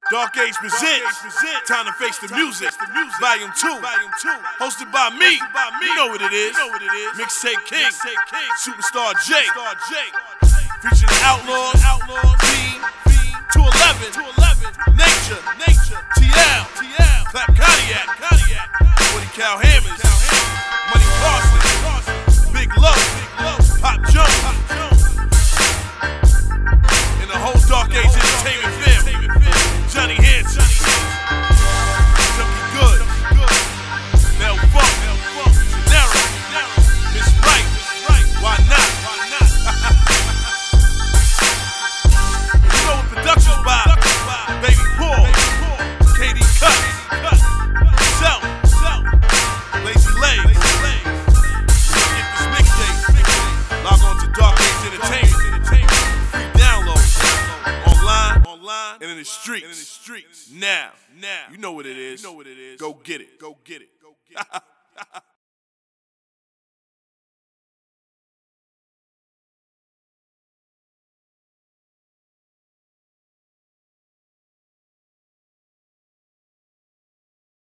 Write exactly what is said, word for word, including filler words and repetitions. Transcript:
Dark Age presents Time to Face the Music, Volume two, hosted by me. You know what it is. Mixtape King, Superstar J, featuring the Outlaws, Fiend, two eleven, Nature, T L, Clap Cardiac, Woody Cal Hammers, Money Parsons, Big Low, Pop Jones, and the whole Dark Age Entertainment family. Johnny Hanson, Junkie Good, Mel Funk, Genera, Miss Right, Why Not? You know what production's by? Baby Paul, K D Cut, Self, Lazy Legs. Get this mixtape, log on to Dark Age Entertainment. Free download, online, online, and in the streets. In the streets. Now, now, you know what it is. You know what it is. Go get it. Go get it. Go get it.